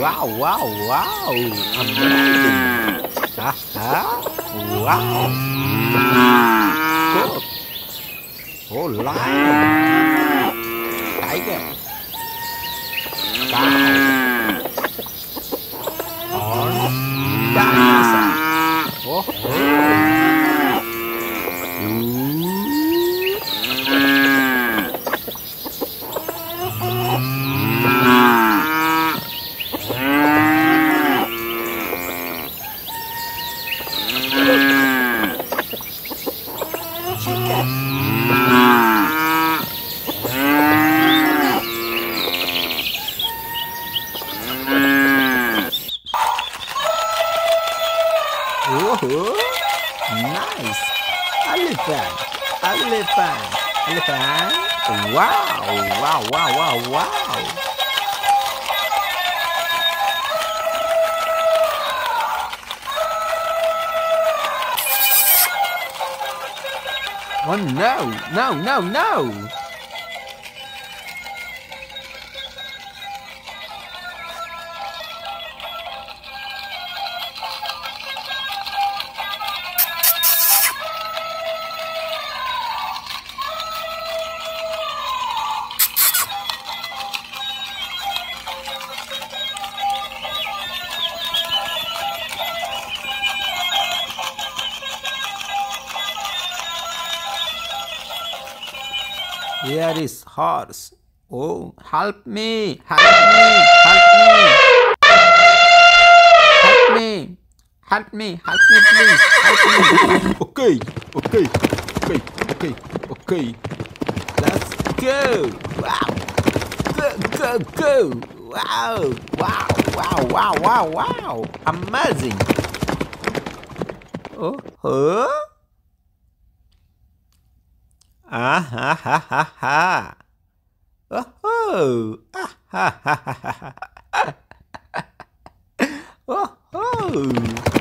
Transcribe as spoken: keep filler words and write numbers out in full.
wow, wow, wow. Amazing. Haha. Wow. Good. Oh, lion. Tiger. Cow. Horse. Dinosaur. Oh, oh. Chicken. Oh, nice. Elephant. Elephant. Elephant. Wow. Wow, wow, wow, wow. Oh no, no, no, no! Here is horse. Oh, help me! Help me! Help me! Help me! Help me! Help me, please! Help me! Okay, okay, okay, okay, okay. Let's go! Wow! Go, go, go! Wow! Wow! Wow! Wow! Wow! Wow! Amazing! Oh, huh? Ah ha ha ha ha! Oh ho! Ah ha ha ha ha! Oh ho!